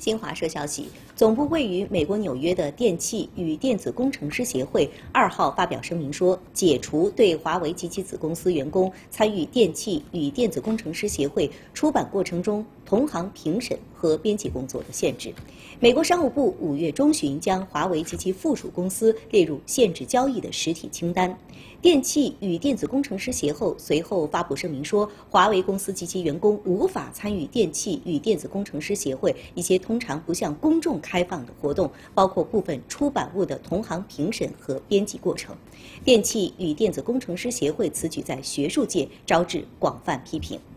新华社消息，总部位于美国纽约的电气与电子工程师协会2号发表声明说，解除对华为及其子公司员工参与电气与电子工程师协会出版过程中同行评审和编辑工作的限制。美国商务部5月中旬将华为及其附属公司列入限制交易的实体清单。电气与电子工程师协会随后发布声明说，华为公司及其员工无法参与电气与电子工程师协会一些通常不向公众开放的活动，包括部分出版物的同行评审和编辑过程。电气与电子工程师协会此举在学术界招致广泛批评。